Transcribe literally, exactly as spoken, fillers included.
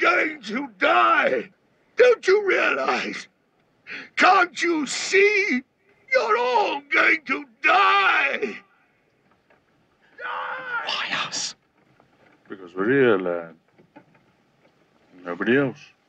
going to die. Don't you realize? Can't you see? You're all going to die. Die! Why us? Because we're here, lad. Nobody else.